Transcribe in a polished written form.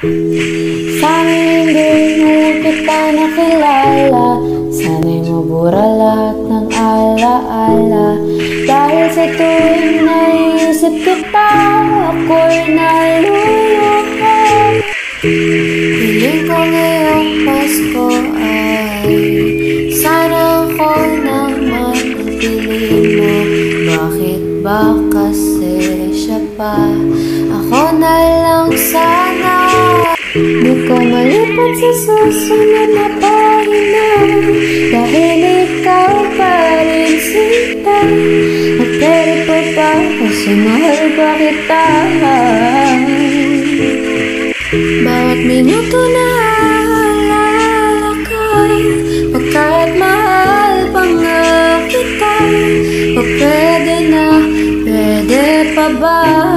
Sana'y hindi mo kita nakilala, sana'y mabura lahat ng alaala. Dahil sa tuwing naiisip kita, ako'y naluluha. Piling ko ngayong Pasko ay sana ako naman ang piliin mo. Bakit ba kasi siya pa? Ako na lang sana. Di ko malipat sa susunod na pahina, dahil ikaw pa rin sinta. At pwede pa ba kasi mahal ba kita? Bawat minuto na alala ko'y pagkat mahal pa nga kita. O pwede na, pwede pa ba?